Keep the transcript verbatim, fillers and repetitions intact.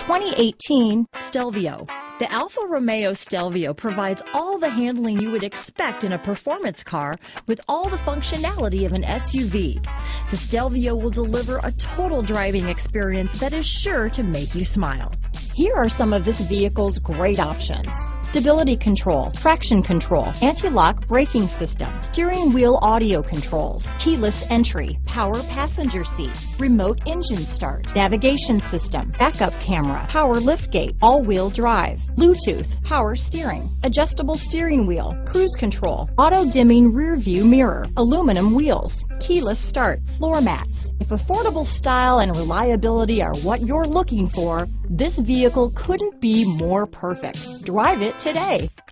twenty eighteen Stelvio. The Alfa Romeo Stelvio provides all the handling you would expect in a performance car with all the functionality of an S U V. The Stelvio will deliver a total driving experience that is sure to make you smile. Here are some of this vehicle's great options: stability control, traction control, anti-lock braking system, steering wheel audio controls, keyless entry, power passenger seat, remote engine start, navigation system, backup camera, power liftgate, all-wheel drive, Bluetooth, power steering, adjustable steering wheel, cruise control, auto-dimming rear view mirror, aluminum wheels, keyless start, floor mats. If affordable style and reliability are what you're looking for, this vehicle couldn't be more perfect. Drive it today.